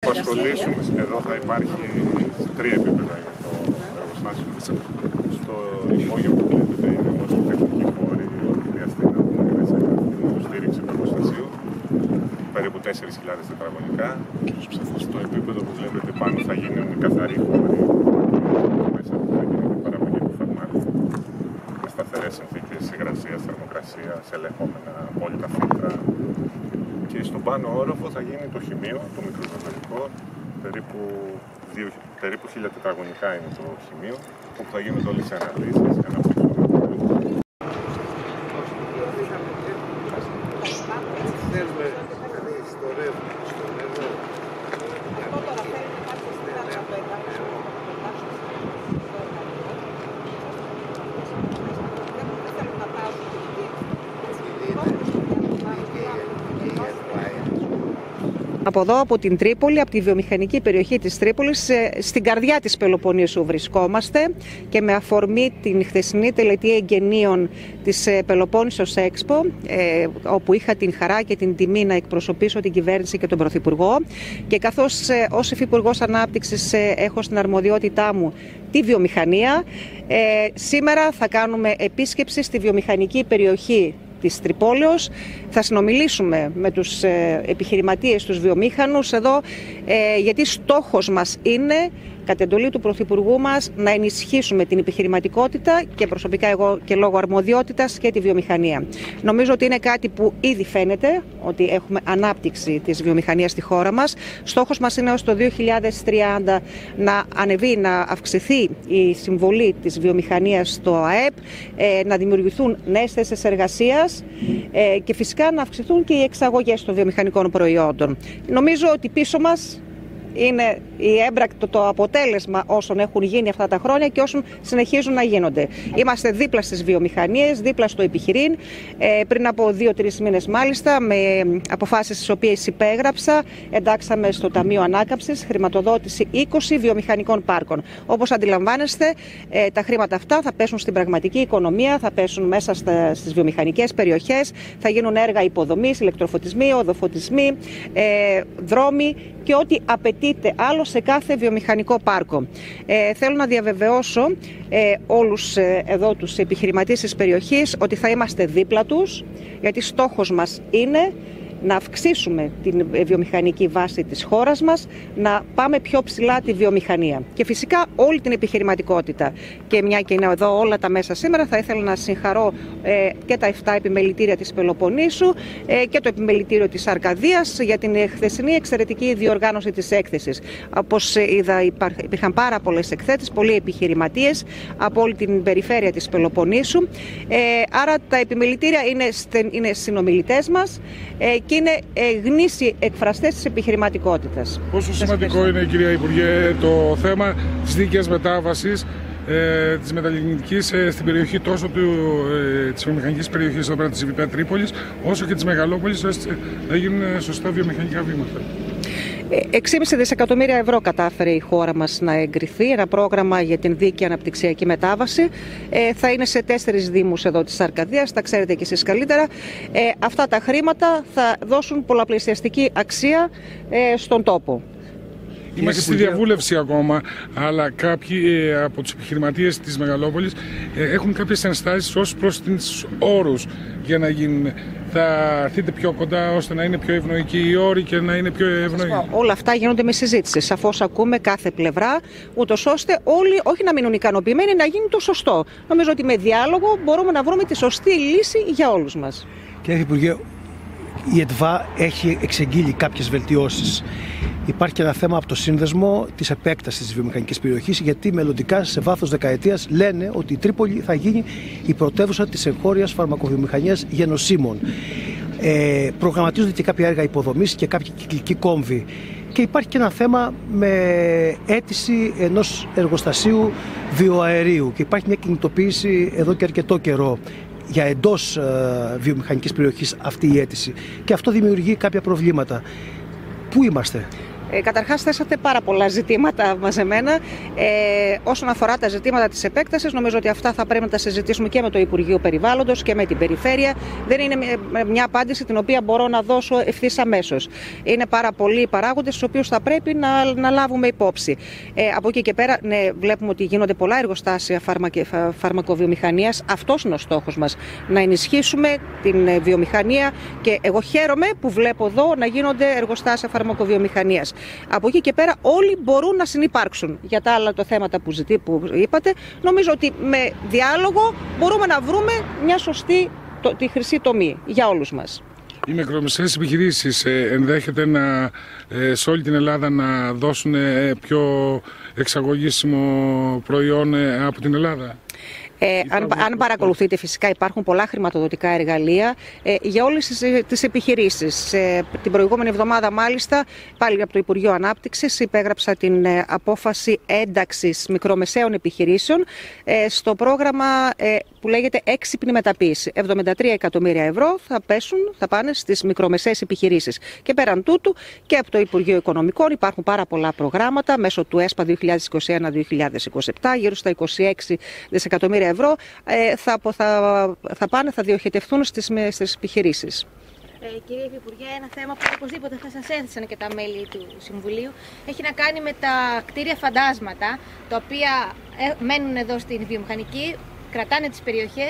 απασχολήσουμε. Εδώ θα υπάρχει σε 3 επίπεδα για το εργοστάσιο. Στο υπόγειο που βλέπετε είναι όμως η τεχνική χώρη, χρειαστεί να δούμε την υποστήριξη του εργοστασίου, περίπου 4.000 τετραγωνικά. Στο επίπεδο που βλέπετε πάνω θα γίνουν καθαροί χώροι, μέσα που θα γίνει η παραγωγή του φαρμάκου, με σταθερές συνθήκες υγρασίας, θερμοκρασίας, ελεγχόμενα απόλυτα φίλτρα. Και στον πάνω όροφο θα γίνει το χημείο, το μικροβιομηχανικό, περίπου 1.000 τετραγωνικά είναι το χημείο, όπου θα γίνονται όλες οι αναλύσεις. Από εδώ, από την Τρίπολη, από τη βιομηχανική περιοχή της Τρίπολης, στην καρδιά της Πελοποννήσου βρισκόμαστε και με αφορμή την χθεσινή τελετή εγγενείων της Πελοπόννησος Expo, όπου είχα την χαρά και την τιμή να εκπροσωπήσω την κυβέρνηση και τον Πρωθυπουργό, και καθώς ως Υφυπουργός Ανάπτυξης έχω στην αρμοδιότητά μου τη βιομηχανία, σήμερα θα κάνουμε επίσκεψη στη βιομηχανική περιοχή της Τρυπόλεως. Θα συνομιλήσουμε με τους επιχειρηματίες, τους βιομήχανους εδώ, γιατί στόχος μας είναι, κατ' εντολή του Πρωθυπουργού μας, να ενισχύσουμε την επιχειρηματικότητα και προσωπικά εγώ και λόγω αρμοδιότητας και τη βιομηχανία. Νομίζω ότι είναι κάτι που ήδη φαίνεται, ότι έχουμε ανάπτυξη της βιομηχανίας στη χώρα μας. Στόχος μας είναι ως το 2030 να ανεβεί, να αυξηθεί η συμβολή της βιομηχανίας στο ΑΕΠ, να δημιουργηθούν νέες θέσεις εργασίας και φυσικά να αυξηθούν και οι εξαγωγές των βιομηχανικών προϊόντων. Νομίζω ότι πίσω μας είναι το αποτέλεσμα όσων έχουν γίνει αυτά τα χρόνια και όσων συνεχίζουν να γίνονται. Είμαστε δίπλα στις βιομηχανίες, δίπλα στο επιχειρήν. Πριν από 2-3 μήνες μάλιστα, με αποφάσεις τις οποίες υπέγραψα, εντάξαμε στο Ταμείο Ανάκαμψης χρηματοδότηση 20 βιομηχανικών πάρκων. Όπως αντιλαμβάνεστε, τα χρήματα αυτά θα πέσουν στην πραγματική οικονομία, θα πέσουν μέσα στις βιομηχανικές περιοχές, θα γίνουν έργα υποδομής, ηλεκτροφωτισμοί, οδοφωτισμοί, δρόμοι και ό,τι απαιτείται άλλο σε κάθε βιομηχανικό πάρκο. Θέλω να διαβεβαιώσω όλους εδώ τους επιχειρηματίες της περιοχής ότι θα είμαστε δίπλα τους, γιατί στόχος μας είναι να αυξήσουμε την βιομηχανική βάση της χώρας μας, να πάμε πιο ψηλά τη βιομηχανία και φυσικά όλη την επιχειρηματικότητα. Και μια και είναι εδώ όλα τα μέσα σήμερα, θα ήθελα να συγχαρώ και τα 7 επιμελητήρια της Πελοποννήσου και το επιμελητήριο της Αρκαδίας για την χθεσινή εξαιρετική διοργάνωση της έκθεσης. Όπως είδα, υπήρχαν πάρα πολλές εκθέτες, πολλοί επιχειρηματίες από όλη την περιφέρεια της Πελοποννήσου. Άρα τα επιμελητήρια είναι συνομιλητές μας και είναι γνήσιοι εκφραστές της επιχειρηματικότητας. Πόσο σημαντικό είναι, κυρία Υπουργέ, το θέμα της δίκαιας μετάβασης της μεταλλιγνητικής στην περιοχή τόσο της βιομηχανικής περιοχής εδώ πέρα της Ιβητά Τρίπολης, όσο και της Μεγαλόπολης, ώστε να γίνουν σωστά βιομηχανικά βήματα. 6,5 δισεκατομμύρια ευρώ κατάφερε η χώρα μας να εγκριθεί, ένα πρόγραμμα για την δίκαιη αναπτυξιακή μετάβαση. Θα είναι σε 4 δήμους εδώ της Αρκαδίας, τα ξέρετε και εσείς καλύτερα. Αυτά τα χρήματα θα δώσουν πολλαπλασιαστική αξία στον τόπο. Είμαστε στη διαβούλευση ακόμα, αλλά κάποιοι από τους επιχειρηματίες της Μεγαλόπολης έχουν κάποιες ενστάσεις ως προς τους όρους για να γίνουν. Θα έρθετε πιο κοντά ώστε να είναι πιο ευνοϊκοί οι όροι και να είναι πιο ευνοϊκοί. Όλα αυτά γίνονται με συζήτηση. Σαφώς ακούμε κάθε πλευρά, ούτως ώστε όλοι όχι να μείνουν ικανοποιημένοι, να γίνει το σωστό. Νομίζω ότι με διάλογο μπορούμε να βρούμε τη σωστή λύση για όλους μας. Κύριε Υπουργέ, η ΕΤΒΑ έχει εξεγγείλει κάποιες βελτιώσεις. Υπάρχει και ένα θέμα από το σύνδεσμο της επέκτασης της βιομηχανικής περιοχής, γιατί μελλοντικά σε βάθος δεκαετίας λένε ότι η Τρίπολη θα γίνει η πρωτεύουσα της εγχώριας φαρμακοβιομηχανίας γενοσύμων. Προγραμματίζονται και κάποια έργα υποδομής και κάποιοι κυκλικοί κόμβοι. Και υπάρχει και ένα θέμα με αίτηση ενός εργοστασίου βιοαερίου. Και υπάρχει μια κινητοποίηση εδώ και αρκετό καιρό για εντός βιομηχανικής περιοχής αυτή η αίτηση. Και αυτό δημιουργεί κάποια προβλήματα. Πού είμαστε? Καταρχάς θέσατε πάρα πολλά ζητήματα μαζεμένα. Όσον αφορά τα ζητήματα της επέκτασης, νομίζω ότι αυτά θα πρέπει να τα συζητήσουμε και με το Υπουργείο Περιβάλλοντος και με την Περιφέρεια. Δεν είναι μια απάντηση την οποία μπορώ να δώσω ευθύς αμέσως. Είναι πάρα πολλοί οι παράγοντες στους οποίους θα πρέπει να λάβουμε υπόψη. Από εκεί και πέρα, ναι, βλέπουμε ότι γίνονται πολλά εργοστάσια φαρμακοβιομηχανίας. Αυτός είναι ο στόχος μας. Να ενισχύσουμε την βιομηχανία και εγώ χαίρομαι που βλέπω εδώ να γίνονται εργοστάσια φαρμακοβιομηχανίας. Από εκεί και πέρα όλοι μπορούν να συνυπάρξουν. Για τα άλλα θέματα που είπατε, νομίζω ότι με διάλογο μπορούμε να βρούμε μια σωστή, τη χρυσή τομή για όλους μας. Οι μικρομεσαίες επιχειρήσεις ενδέχεται σε όλη την Ελλάδα να δώσουν πιο εξαγωγήσιμο προϊόν από την Ελλάδα? Αν παρακολουθείτε, φυσικά υπάρχουν πολλά χρηματοδοτικά εργαλεία για όλες τις επιχειρήσεις. Την προηγούμενη εβδομάδα, μάλιστα, πάλι από το Υπουργείο Ανάπτυξης, υπέγραψα την απόφαση ένταξης μικρομεσαίων επιχειρήσεων στο πρόγραμμα που λέγεται Έξυπνη Μεταποίηση. 73 εκατομμύρια ευρώ θα πάνε στις μικρομεσαίες επιχειρήσεις. Και πέραν τούτου, και από το Υπουργείο Οικονομικών υπάρχουν πάρα πολλά προγράμματα μέσω του ΕΣΠΑ 2021-2027, γύρω στα 26 δισεκατομμύρια ευρώ θα διοχετευτούν στις επιχειρήσεις. Κύριε Υπουργέ, ένα θέμα που οπωσδήποτε θα σας έθεσαν και τα μέλη του Συμβουλίου έχει να κάνει με τα κτίρια φαντάσματα, τα οποία μένουν εδώ στην βιομηχανική, κρατάνε τις περιοχές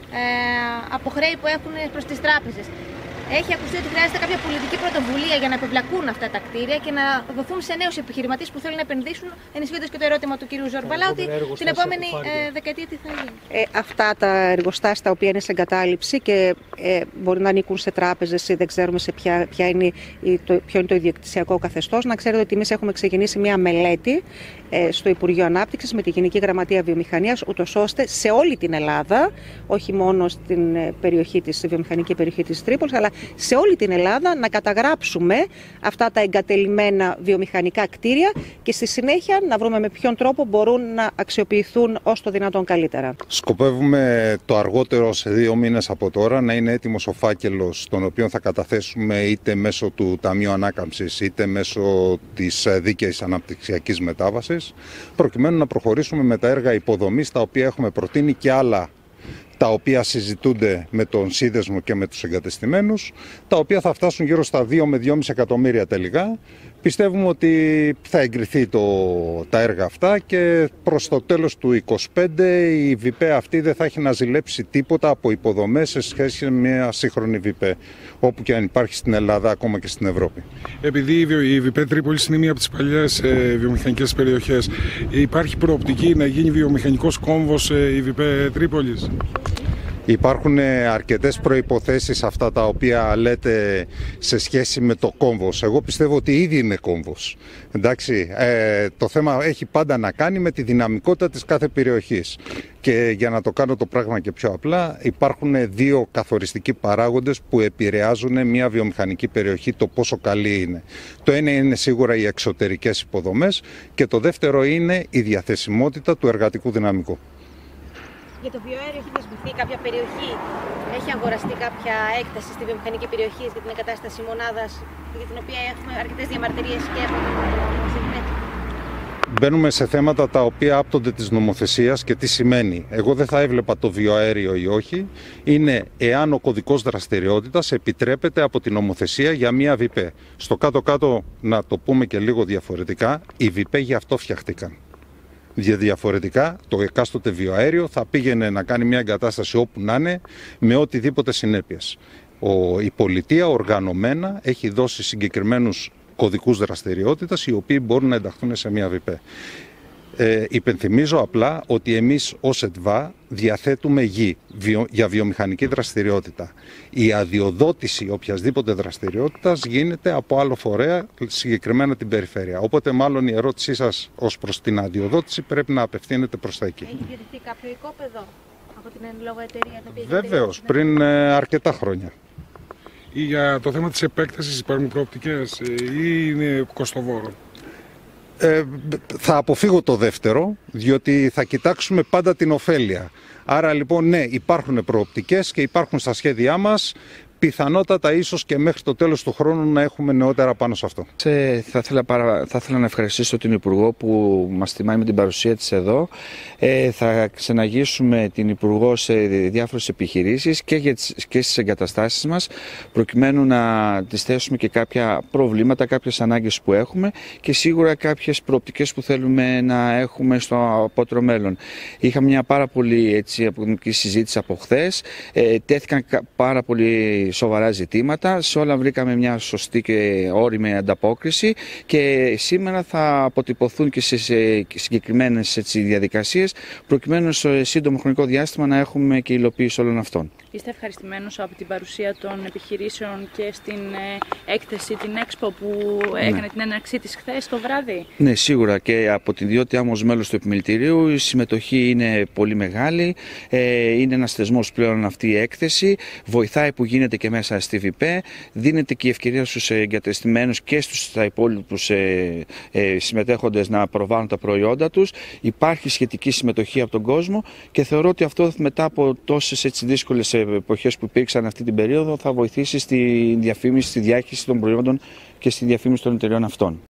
από χρέη που έχουν προς τις τράπεζες. Έχει ακουστεί ότι χρειάζεται κάποια πολιτική πρωτοβουλία για να επιβλακούν αυτά τα κτίρια και να δοθούν σε νέους επιχειρηματίες που θέλουν να επενδύσουν, ενισχύοντας και το ερώτημα του κ. Ζορμπαλά, ότι την επόμενη δεκαετία τι θα γίνει. Αυτά τα εργοστάσια τα οποία είναι σε εγκατάλειψη και μπορεί να ανήκουν σε τράπεζες ή δεν ξέρουμε σε ποιο είναι το ιδιοκτησιακό καθεστώς. Να ξέρετε ότι εμείς έχουμε ξεκινήσει μια μελέτη στο Υπουργείο Ανάπτυξης με τη Γενική Γραμματεία Βιομηχανίας, ούτως ώστε σε όλη την Ελλάδα, όχι μόνο στην βιομηχανική περιοχή της Τρίπολης, αλλά σε όλη την Ελλάδα να καταγράψουμε αυτά τα εγκατελειμμένα βιομηχανικά κτίρια και στη συνέχεια να βρούμε με ποιον τρόπο μπορούν να αξιοποιηθούν όσο το δυνατόν καλύτερα. Σκοπεύουμε το αργότερο σε 2 μήνες από τώρα να είναι έτοιμος ο φάκελος, τον οποίο θα καταθέσουμε είτε μέσω του Ταμείου Ανάκαμψης είτε μέσω της δίκαιης αναπτυξιακής μετάβασης, προκειμένου να προχωρήσουμε με τα έργα υποδομής τα οποία έχουμε προτείνει και άλλα τα οποία συζητούνται με τον σύνδεσμο και με τους εγκατεστημένους, τα οποία θα φτάσουν γύρω στα 2 με 2,5 εκατομμύρια τελικά. Πιστεύουμε ότι θα εγκριθεί τα έργα αυτά και προς το τέλος του 2025 η ΒΙΠΕ αυτή δεν θα έχει να ζηλέψει τίποτα από υποδομές σε σχέση με μια σύγχρονη ΒΙΠΕ, όπου και αν υπάρχει στην Ελλάδα, ακόμα και στην Ευρώπη. Επειδή η ΒΙΠΕ Τρίπολης είναι μία από τις παλιές βιομηχανικές περιοχές, υπάρχει προοπτική να γίνει βιομηχανικός κόμβος η ΒΙΠΕ Τρίπολης? Υπάρχουν αρκετές προϋποθέσεις αυτά τα οποία λέτε σε σχέση με το κόμβος. Εγώ πιστεύω ότι ήδη είναι κόμβος. Εντάξει, το θέμα έχει πάντα να κάνει με τη δυναμικότητα της κάθε περιοχής. Και για να το κάνω το πράγμα και πιο απλά, υπάρχουν 2 καθοριστικοί παράγοντες που επηρεάζουν μια βιομηχανική περιοχή το πόσο καλή είναι. Το ένα είναι σίγουρα οι εξωτερικές υποδομές και το δεύτερο είναι η διαθεσιμότητα του εργατικού δυναμικού. Για το βιοαέριο έχει δεσμευθεί κάποια περιοχή, έχει αγοραστεί κάποια έκταση στη βιομηχανική περιοχή για την εγκατάσταση μονάδας, για την οποία έχουμε αρκετές διαμαρτυρίες και από την ΣΕΒΙΠΕ? Μπαίνουμε σε θέματα τα οποία άπτονται της νομοθεσίας και τι σημαίνει. Εγώ δεν θα έβλεπα το βιοαέριο ή όχι. Είναι εάν ο κωδικός δραστηριότητας επιτρέπεται από την νομοθεσία για μια ΒΙΠΕ. Στο κάτω-κάτω, να το πούμε και λίγο διαφορετικά, οι ΒΙΠΕ γι' αυτό φτιαχτήκαν. Διαφορετικά, το εκάστοτε βιοαέριο θα πήγαινε να κάνει μια εγκατάσταση όπου να είναι, με οτιδήποτε συνέπειες. Η πολιτεία οργανωμένα έχει δώσει συγκεκριμένους κωδικούς δραστηριότητας, οι οποίοι μπορούν να ενταχθούν σε μια ΒΙΠΕ. Υπενθυμίζω απλά ότι εμείς ως ΕΤΒΑ διαθέτουμε γη για βιομηχανική δραστηριότητα. Η αδειοδότηση οποιασδήποτε δραστηριότητας γίνεται από άλλο φορέα, συγκεκριμένα την περιφέρεια. Οπότε μάλλον η ερώτησή σας ως προς την αδειοδότηση πρέπει να απευθύνεται προς τα εκεί. Έχει διατεθεί κάποιο οικόπεδο από την εν λόγω εταιρεία? Βεβαίως, πριν αρκετά χρόνια. Για το θέμα της επέκτασης υπάρχουν προοπτικές ή είναι κοστοβόρο? Θα αποφύγω το δεύτερο, διότι θα κοιτάξουμε πάντα την ωφέλεια. Άρα λοιπόν ναι, υπάρχουν προοπτικές και υπάρχουν στα σχέδιά μας. πιθανότατα ίσως και μέχρι το τέλος του χρόνου να έχουμε νεότερα πάνω σε αυτό. Θα ήθελα να ευχαριστήσω την Υπουργό που μας τιμάει με την παρουσία της εδώ. Θα ξεναγήσουμε την Υπουργό σε διάφορες επιχειρήσεις και στις εγκαταστάσεις μας, προκειμένου να τις θέσουμε και κάποια προβλήματα, κάποιες ανάγκες που έχουμε και σίγουρα κάποιες προοπτικές που θέλουμε να έχουμε στο απότερο μέλλον. Είχαμε μια πάρα πολύ αποδομική συζήτηση από χθες. Τέθηκαν πάρα πολύ σοβαρά ζητήματα. Σε όλα βρήκαμε μια σωστή και όριμη ανταπόκριση και σήμερα θα αποτυπωθούν και σε συγκεκριμένες διαδικασίες, προκειμένου σε σύντομο χρονικό διάστημα να έχουμε και υλοποίηση όλων αυτών. Είστε ευχαριστημένος από την παρουσία των επιχειρήσεων και στην έκθεση, την Expo που έκανε την έναρξή της χθες το βράδυ? Ναι, σίγουρα, και από την ιδιότητά μου ως μέλος του Επιμελητηρίου η συμμετοχή είναι πολύ μεγάλη. Είναι ένας θεσμός πλέον αυτή η έκθεση. Βοηθάει που γίνεται και μέσα στη ΒΠΕ. Δίνεται και η ευκαιρία στους εγκατεστημένους και στους υπόλοιπους συμμετέχοντες να προβάλλουν τα προϊόντα τους. Υπάρχει σχετική συμμετοχή από τον κόσμο και θεωρώ ότι αυτό μετά από τόσες δύσκολες εποχές που υπήρξαν αυτή την περίοδο θα βοηθήσει στη διαφήμιση, στη διάχυση των προϊόντων και στη διαφήμιση των εταιριών αυτών.